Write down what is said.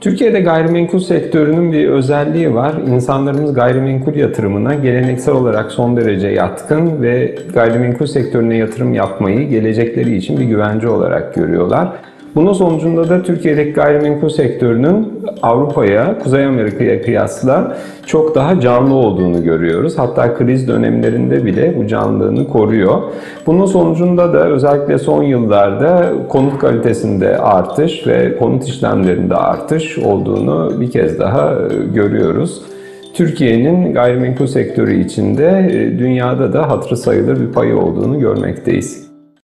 Türkiye'de gayrimenkul sektörünün bir özelliği var. İnsanlarımız gayrimenkul yatırımına geleneksel olarak son derece yatkın ve gayrimenkul sektörüne yatırım yapmayı gelecekleri için bir güvence olarak görüyorlar. Bunun sonucunda da Türkiye'deki gayrimenkul sektörünün Avrupa'ya, Kuzey Amerika'ya kıyasla çok daha canlı olduğunu görüyoruz. Hatta kriz dönemlerinde bile bu canlılığını koruyor. Bunun sonucunda da özellikle son yıllarda konut kalitesinde artış ve konut işlemlerinde artış olduğunu bir kez daha görüyoruz. Türkiye'nin gayrimenkul sektörü içinde dünyada da hatırı sayılır bir payı olduğunu görmekteyiz.